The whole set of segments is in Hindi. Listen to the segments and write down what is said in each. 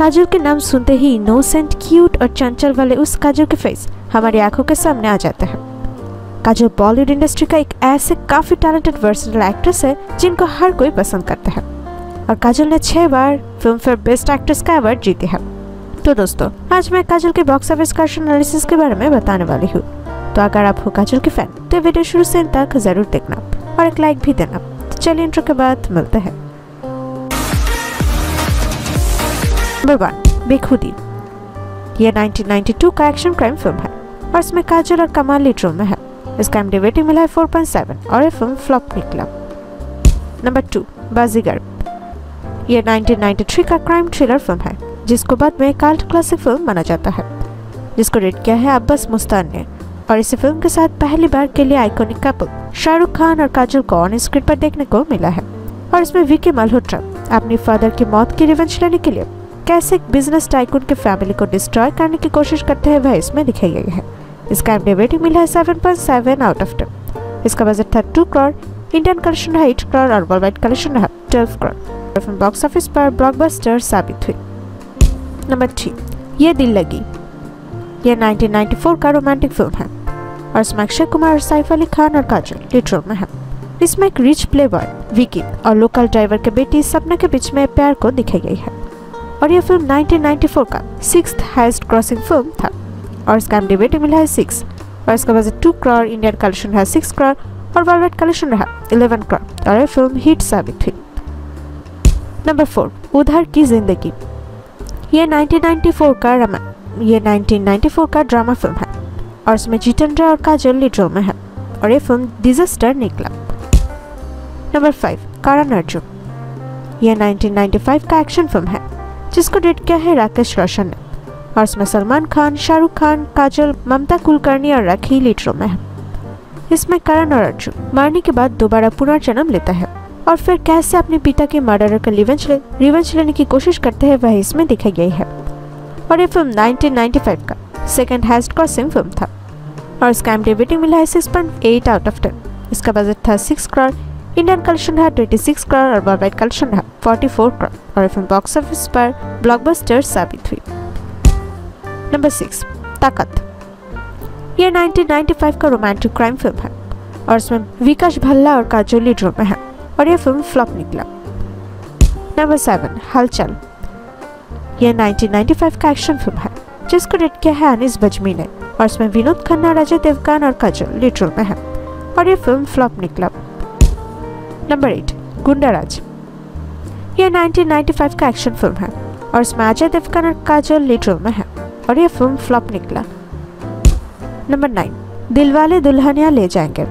काजोल के नाम सुनते ही इनोसेंट, क्यूट और चंचल वाले उस काजोल के फेस हमारी आंखों के सामने आ जाते हैं। काजोल बॉलीवुड इंडस्ट्री का एक ऐसे काफी टैलेंटेड वर्सेटाइल एक्ट्रेस है जिनको हर कोई पसंद करता है और काजोल ने 6 बार फिल्मफेयर बेस्ट एक्ट्रेस का अवार्ड जीती है। तो दोस्तों, आज मैं काजोल के बॉक्स ऑफिस कलेक्शन एनालिसिस के बारे में बताने वाली हूँ। तो अगर आप हो काजोल के फैन तो वीडियो शुरू से अंत तक जरूर देखना और एक लाइक भी देना। तो चलिए इंट्रो के बाद मिलते हैं। नंबर 1, बेखुदी। यह 1992 का एक्शन क्राइम फिल्म है और इसमें काजोल और कमाल लीड रोल में है। इसका IMDb रेटिंग मिला है 4.7 और ये फिल्म फ्लॉप निकला। नंबर 2, बाजीगर। यह 1993 का क्राइम थ्रिलर फिल्म है जिसको बाद में कल्ट क्लासिक फिल्म माना जाता है, जिसको रेट किया है अब्बास मुस्तान ने। और इस फिल्म के साथ पहली बार के लिए आइकॉनिक कपल शाहरुख खान और काजोल को ऑन स्क्रीन पर देखने को मिला है। और इसमें विकी मल्होत्रा अपनी फादर की मौत की रिवेंज लेने के लिए कैसे एक बिजनेस टाइकून की फैमिली को डिस्ट्रॉय करने की कोशिश करते हैं वह इसमें दिखाई गई है। इसका IMDb रेटिंग मिला है 7.7 आउट ऑफ 10। इसका बजट था 2 करोड़, इंडियन कलेक्शन रहा 8 करोड़ और वर्ल्ड वाइड कलेक्शन रहा 12 करोड़। फिल्म बॉक्स ऑफिस पर ब्लॉकबस्टर साबित हुई। नंबर 3, ये दिल लगी। यह 1994 का रोमांटिक फिल्म है और इसमें अक्षय कुमार और सैफ अली खान और काजोल लीड रोल में है। इसमें एक रिच प्लेबॉय विकी और लोकल ड्राइवर के बेटी सपना के बीच में प्यार को दिखाई गई है। और यह फिल्म 1994 का 6th हाईएस्ट क्रॉसिंग फिल्म था और इसका IMDb रेटिंग मिला है 6 और इसका बजट 2 करोड़, इंडियन कलेक्शन रहा 6 करोड़ और वर्ल्ड वाइड कलेक्शन रहा 11 करोड़ और यह फिल्म हिट साबित हुई। नंबर 4, उधर की जिंदगी। यह 1994 का ड्रामा फिल्म है और इसमें जितेंद्र और काजोल लीड रोल में है और ये फिल्म डिजास्टर निकला। नंबर 5, करण अर्जुन। यह 1995 का एक्शन फिल्म है जिसको डेट किया है राकेश रोशन ने और इसमें सलमान खान, शाहरुख खान, काजोल, ममता कुलकर्णी और राखी लीड रोल में है। इसमें करण और अर्जुन मरने के बाद दोबारा पुनर्जन्म लेता है और फिर कैसे अपने पिता के मर्डरर का रिवेंज लेने की कोशिश करते हैं वह इसमें दिखाई गई है। और ये फिल्म 1995 का 2nd हाईएस्ट क्रॉसिंग फिल्म था और इसका IMDb रेटिंग मिला है 6.8 आउट ऑफ 10। इसका बजट था 6 करोड़, इंडियन कलेक्शन रहा 26 करोड़ और वर्ल्ड वाइड कलेक्शन रहा 44 करोड़ और फिल्म बॉक्स ऑफिस पर ब्लॉकबस्टर साबित हुई। नंबर 6, ताकत। यह 1995 का रोमांटिक क्राइम फिल्म है और इसमें विकास भल्ला और काजोल लीड रोल में है और यह फिल्म फ्लॉप निकला। नंबर 7, हलचल। यह 1995 का एक्शन फिल्म है जिसको रेट किया है अनीस बजमी ने और इसमें विनोद खन्ना, अजय देवगन और काजोल लीड रोल में है और यह फिल्म फ्लॉप निकला। नंबर 8, गुंडाराज। यह 1995 का एक्शन फिल्म है और इसमें अजय देवगन और काजोल लीड रोल में है और यह फिल्म फ्लॉप निकला। नंबर 9, दिलवाले दुल्हनिया ले जाएंगे।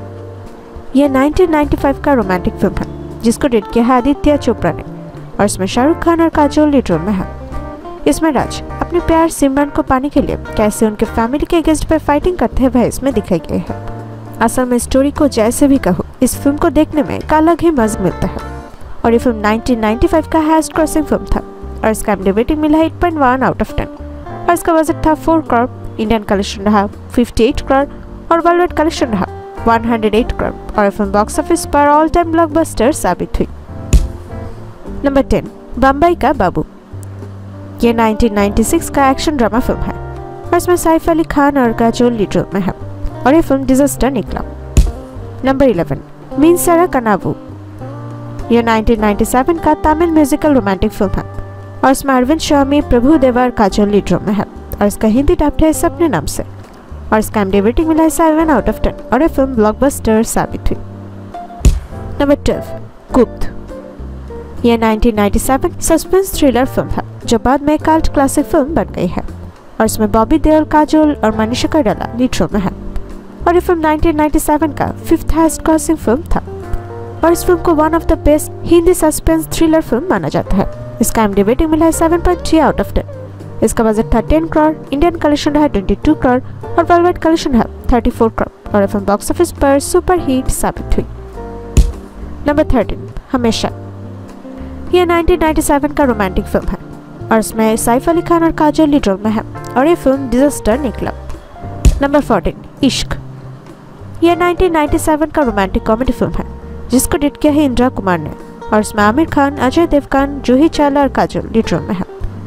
यह 1995 का रोमांटिक फिल्म है जिसको डेट किया है आदित्य चोपड़ा ने और इसमें शाहरुख खान और काजोल लीड रोल में है। इसमें राज अपने प्यार सिमरन को पाने के लिए कैसे उनके फैमिली के अगेंस्ट पर फाइटिंग करते हैं वह इसमें दिखाई गई है। असल में स्टोरी को जैसे भी कहो, इस फिल्म को देखने में एक अलग ही मजा मिलता है। और ये फिल्म 1995 का हाईएस्ट क्रॉसिंग फिल्म था और इसका IMDb रेटिंग मिला है 8.1 आउट ऑफ 10 और इसका बजट था 4 करोड़, इंडियन कलेक्शन रहा 58 करोड़ और वर्ल्ड वाइड कलेक्शन रहा 108 करोड़ और फिल्म बॉक्स ऑफिस पर ऑल टाइम ब्लॉकबस्टर साबित हुई। नंबर 10, बम्बई का बाबू। यह 1996 का एक्शन ड्रामा फिल्म है और इसमें सैफ अली खान और काजोल लीड रोल में है और यह फिल्म डिजास्टर निकला। नंबर 11, मीनसारा कनावू। यह 1997 का तमिल म्यूजिकल रोमांटिक फिल्म है और इसमें अरविंद स्वामी, प्रभु देवा और काजोल लीड रोल में है और इसका हिंदी डब है सपने नाम से और इसका IMDb रेटिंग मिला है 7 आउट ऑफ 10 और यह फिल्म ब्लॉकबस्टर साबित हुई। नंबर 12, गुप्त। यह 1997 सस्पेंस थ्रिलर फिल्म है जो बाद में कल्ट क्लासिक फिल्म बन गई है और इसमें बॉबी देओल, काजोल और मनीषा जायरिन लीड रोल में है और यह फिल्म 1997 का 5th हाईएस्ट क्रॉसिंग फिल्म था और इस फिल्म को one of the best Hindi suspense thriller film माना जाता है। इसका IMDb रेटिंग मिला है 7.3 आउट ऑफ 10। इसका बजट था 10 करोड़, इंडियन कलेक्शन रहा 22 करोड़ और वर्ल्ड वाइड कलेक्शन रहा 34 करोड़ और फिल्म बॉक्स ऑफिस पर सुपर हिट साबित हुई। नंबर 13, हमेशा। यह 1997 का रोमांटिक फिल्म है और इसमें सैफ अली खान और काजोल लीड रोल में है और यह फिल्म डिजास्टर निकला। नंबर 14, इश्क। यह 1997 का रोमांटिक कॉमेडी फिल्म है जिसको डायरेक्ट किया है इंदिरा कुमार ने और इसमें आमिर खान, अजय देवगन, जूही चावला और काजोल लीड रोल में है।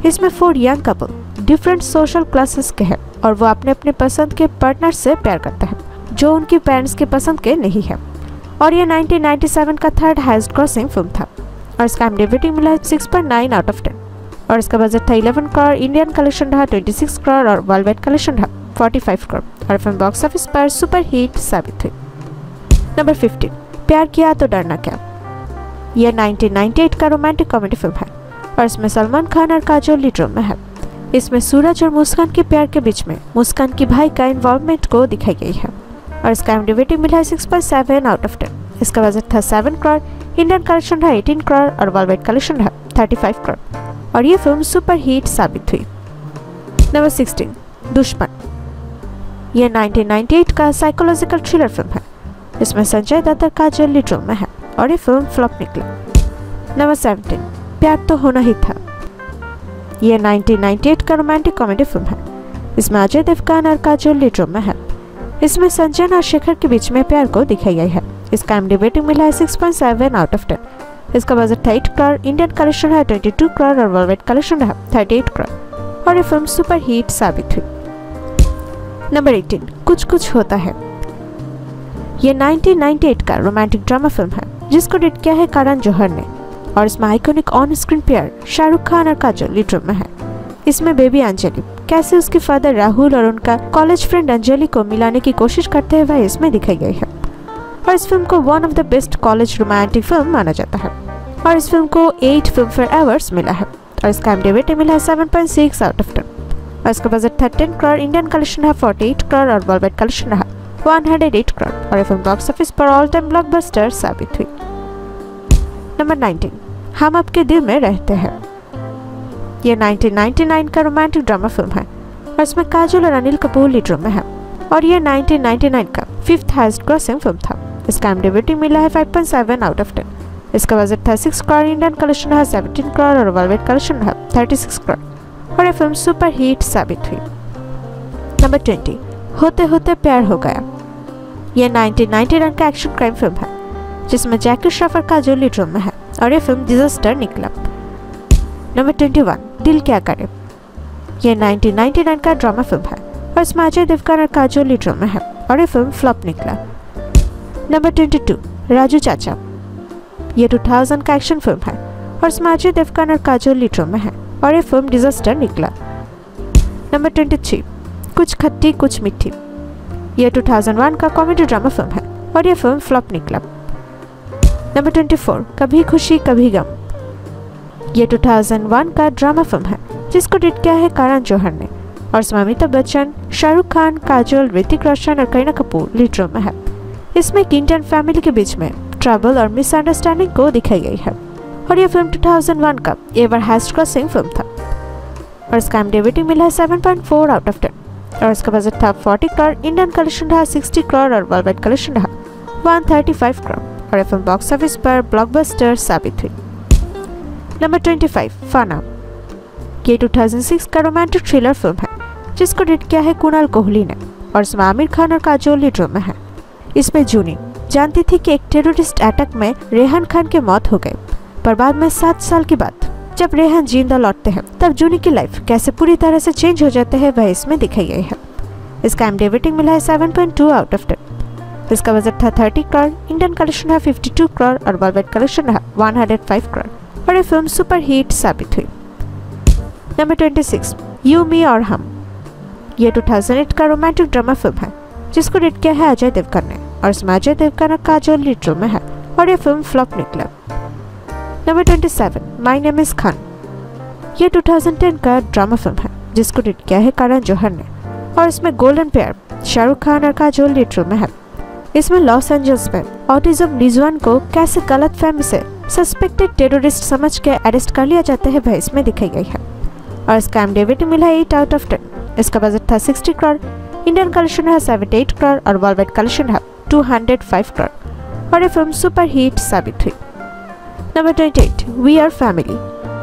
इसमें 4 young couple different social classes के हैं और वो अपने अपने पसंद के पार्टनर से प्यार करते हैं जो उनकी पेरेंट्स के पसंद के नहीं है। और ये 1997 का थर्ड हाईएस्ट ग्रॉसिंग फिल्म था और इसका IMDb रेटिंग मिला 6.9 आउट ऑफ 10 और इसका बजट था 11 करोड़, इंडियन कलेक्शन रहा 26 करोड़ और वर्ल्ड वाइड कलेक्शन रहा 45 करोड़ और फिल्म बॉक्स ऑफिस पर सुपर हिट साबित हुई। नंबर 15, प्यार किया तो डरना क्या। यह 1998 का रोमांटिक कॉमेडी फिल्म है और इसमें सलमान खान और काजोल लीड रोल में है। इसमें सूरज और मुस्कान के प्यार के बीच में मुस्कान की भाई का इन्वॉल्वमेंट को दिखाई गई है और इसका IMDb रेटिंग मिला है 6.7 आउट ऑफ 10। इसका बजट था 7 करोड़, इंडियन कलेक्शन रहा 18 करोड़ और वर्ल्ड वाइड कलेक्शन रहा 35 करोड़ और ये फिल्म सुपर हिट साबित हुई। नंबर 16, दुश्मन। यह 1998 का साइकोलॉजिकल थ्रिलर फिल्म है। इसमें संजय दत्त और काजोल लीड रोल में है और ये फिल्म फ्लॉप निकला। नंबर 17, प्यार तो होना ही था। यह 1998 का रोमांटिक कॉमेडी फिल्म है। इसमें अजय देवगन और काजोल लीड रोल में है। इसमें संजय और शेखर के बीच में प्यार को दिखाई गई है। इसका IMDb रेटिंग मिला है 6.7 आउट ऑफ 10। इसका बजट था 8 करोड़, इंडियन कलेक्शन है 22 करोड़ और वर्ल्ड वाइड कलेक्शन है 38 करोड़ और ये फिल्म सुपर हिट साबित हुई। नंबर 18, कुछ कुछ होता है। ये 1998 का रोमांटिक ड्रामा फिल्म है जिसको डायरेक्ट किया है करण जौहर ने और इसमें iconic on screen pair Shahrukh Khan और काजोल लीड रोल में है। इसमें बेबी अंजलि कैसे उसके फादर राहुल और उनका कॉलेज फ्रेंड अंजलि को मिलाने की कोशिश करते हुए इसमें दिखाई गई है और इस फिल्म को one of the best college romantic film माना जाता है और इस फिल्म को 8 फिल्मफेयर अवार्ड्स मिला है और इसका IMDb रेटिंग मिला है 7.6 आउट ऑफ 10 और इसका बजट था 10 करोड़, इंडियन कलेक्शन है 48 करोड़ और वर्ल्ड वाइड कलेक्शन रहा 108 करोड़ और ये फिल्म बॉक्स ऑफिस पर ऑल टाइम ब्लॉकबस्टर साबित हुई। नंबर 19, हम आपके दिल में रहते हैं। यह 1999 का रोमांटिक ड्रामा फिल्म है और इसमें काजोल और अनिल कपूर लीड रोल में है और यह 1999 का 5th हाईएस्ट ग्रॉसिंग फिल्म था। इसका IMDb रेटिंग मिला है 5.7 आउट ऑफ 10। इसका बजट था 6 करोड़, इंडियन कलेक्शन रहा 17 करोड़ और वर्ल्ड वाइड कलेक्शन रहा 36 करोड़ और यह फिल्म सुपर हिट साबित हुई। नंबर 20, होते होते प्यार हो गया। यह 1999 का एक्शन क्राइम फिल्म है जिसमें जैकी श्रॉफ और काजोल लीड रोल में है और यह फिल्म डिजास्टर निकला। नंबर 21, दिल क्या करे। यह 1999 का ड्रामा फिल्म है और इसमें अजय देवगन और काजोल लीड रोल में है और यह फिल्म फ्लॉप निकला। नंबर 22, राजू चाचा। यह 2000 का एक्शन फिल्म है और इसमें अजय देवगन और काजोल लीड रोल में है और यह फिल्म डिजास्टर निकला। नंबर 23, कुछ खट्टी कुछ मीठी। यह 2001 का कॉमेडी ड्रामा फिल्म है और यह फिल्म फ्लॉप निकला। नंबर 24, कभी खुशी कभी गम। यह 2001 का ड्रामा फिल्म है जिसको डायरेक्ट किया है करण जौहर ने और इसमें अमिताभ बच्चन, शाहरुख खान, काजोल, ऋतिक रोशन और करीना कपूर लीड रोल में है। इसमें एक इंडियन फैमिली के बीच में ट्रबल और मिसअंडरस्टैंडिंग को दिखाई गई है और यह फिल्म 2001 का एवर हाईएस्ट ग्रॉसिंग फिल्म था और इसका IMDb रेटिंग मिला है 7.4 आउट ऑफ 10 और इसका बजट था 40 करोड़, इंडियन कलेक्शन रहा 60 करोड़ और वर्ल्ड वाइड कलेक्शन रहा 135 करोड़ और यह फिल्म बॉक्स ऑफिस पर ब्लॉकबस्टर साबित हुई। नंबर 25, फाना। ये 2006 का रोमांटिक थ्रिलर फिल्म है जिसको डायरेक्ट किया है कुणाल कोहली ने और इसमें आमिर खान और काजोल लीड रोल में है। इसमें जूनी जानती थी कि एक टेररिस्ट अटैक में रेहान खान की मौत हो गई, पर बाद में 7 साल के बाद जब रेहान जिंदा लौटते हैं तब जूनी की लाइफ कैसे पूरी तरह से चेंज हो जाते हैं वह इसमें दिखाई गई है। इसका IMDb रेटिंग मिला है 7.2 आउट ऑफ 10। इसका बजट था 30 करोड़, इंडियन कलेक्शन है 52 करोड़ और वर्ल्ड वाइड कलेक्शन रहा 105 करोड़ और ये फिल्म सुपर हिट साबित हुई। नंबर 26, यू मी और हम। ये 2008 का रोमांटिक ड्रामा फिल्म है जिसको डायरेक्ट किया है अजय देवगन ने और इसमें अजय देवगन और काजोल लीड रोल में है और ये फिल्म फ्लॉप निकला। Number 27, my name is Khan. ये 2010 का ड्रामा फिल्म है जिसको डायरेक्ट किया है करण जौहर ने और इसमें गोल्डन पेयर शाहरुख खान और काजोल लीड रोल में है। इसमें लॉस एंजल्स में ऑटिज्म रिजवान को कैसे गलत फहमी से सस्पेक्टेड टेररिस्ट समझ के अरेस्ट कर लिया जाता है वह इसमें दिखाई गई है और इसका IMDb रेटिंग मिला है 8 आउट ऑफ 10। इसका बजट था 60 करोड़, इंडियन कलेक्शन है 78 करोड़ और वर्ल्ड वाइड कलेक्शन है 205 करोड़ और ये फिल्म सुपर हिट साबित हुई। Number 28, we are family.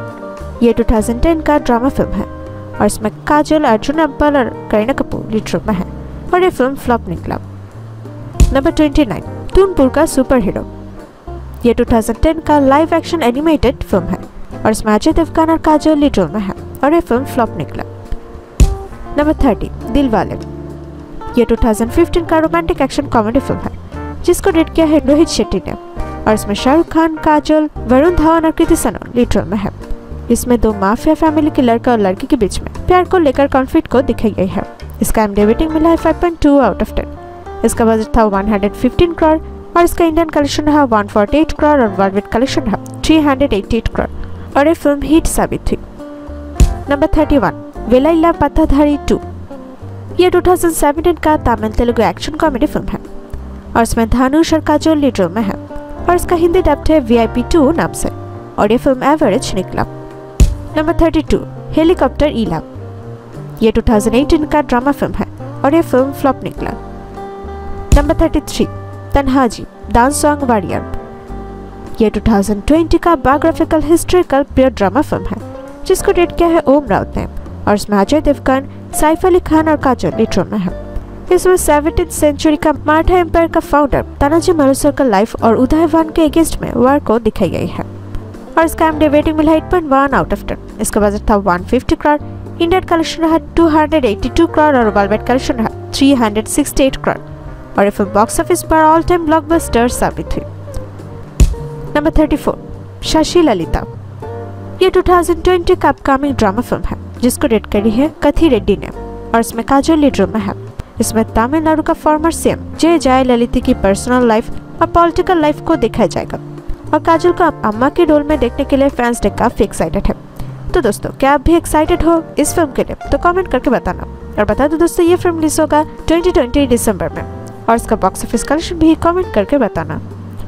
ये 2010 का ड्रामा फिल्म है और इसमें काजोल, अर्जुन, अब्बास और करीना कपूर लीड रोल में है और ये फिल्म फ्लॉप निकला। नंबर 29, तूनपुर का सुपर हीरो। ये 2010 का लाइव एक्शन एनिमेटेड फिल्म है और इसमें अजय देवगन और काजोल लीड रोल में है। और ये फिल्म फ्लॉप निकला। नंबर 30 दिलवाले। ये 2015 का रोमांटिक एक्शन कॉमेडी फिल्म है जिसको डायरेक्ट किया है रोहित शेट्टी ने और इसमें शाहरुख खान, काजोल, वरुण धवन और कृति सनन लीड रोल में है। इसमें दो माफिया फैमिली के लड़का और लड़की के बीच में प्यार को लेकर कॉन्फ्लिक्ट को दिखाई गई है। इसका IMDb रेटिंग मिला है 5.2 आउट ऑफ 10। इसका बजट था 115 करोड़ और इसका इंडियन कलेक्शन रहा 148 करोड़ और वर्ल्ड वाइड कलेक्शन रहा 388 करोड़ और ये फिल्म हिट साबित हुई। नंबर 31 वेलाइला पत्थाधारी 2। ये 2017 का Tamil Telugu action comedy film है और इसमें धनुष और काजोल लीड रोल में है और इसका हिंदी डब्ड है VIP 2 नाम से और ये फिल्म एवरेज निकला। Number 32 helicopter Eela. ये 2018 का ड्रामा फिल्म है और ये फिल्म फ्लॉप निकला। Number 33 Tanhaji dance song warrior. ये 2020 का biographical historical period drama film है जिसको डायरेक्ट किया है ओम राउत ने और इसमें अजय, देवगन, सैफ अली खान और काजोल लीड रोल में है। इसमें 17th सेंचुरी का मराठा एम्पायर का फाउंडर तानाजी मालुसरे का लाइफ और उदयवान के अगेंस्ट में वार को दिखाई गई है और इसका IMDb रेटिंग मिला 8.1 आउट ऑफ 10। इसका बजट था 150 करोड़, इंडियन कलेक्शन रहा 282 करोड़ और वर्ल्ड वाइड कलेक्शन रहा 368 करोड़ और ये फिल्म बॉक्स ऑफिस पर ऑल टाइम ब्लॉकबस्टर साबित हुई। नंबर 34 शशि ललिता। ये 2020 का अपकमिंग ड्रामा फिल्म है जिसको डायरेक्ट करी है कथी रेड्डी ने और इसमें काजोल लीड रोल में है। इसमें तमिलनाडु का फॉर्मर CM जय ललिता की पर्सनल लाइफ और पॉलिटिकल लाइफ को दिखाया जाएगा और काजोल को अम्मा के रोल में देखने के लिए फैंस काफी एक्साइटेड है। तो दोस्तों क्या आप भी एक्साइटेड हो इस फिल्म के लिए तो कमेंट करके बताना और बता दो दोस्तों ये फिल्म रिलीज होगा 2020 दिसंबर में और इसका बॉक्स ऑफिस कलेक्शन भी कमेंट करके बताना।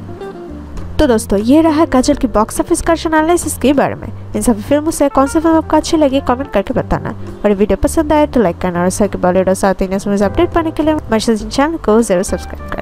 तो दोस्तों ये रहा काजोल की बॉक्स ऑफिस कलेक्शन एनालिसिस के बारे में। इन सभी फिल्मों से कौन सी फिल्म आपको अच्छी लगी कमेंट करके बताना और वीडियो पसंद आए तो लाइक करना और बॉलीवुड और साउथ इंडियन न्यूज़ अपडेट पाने के लिए हमारे चैनल को जरूर सब्सक्राइब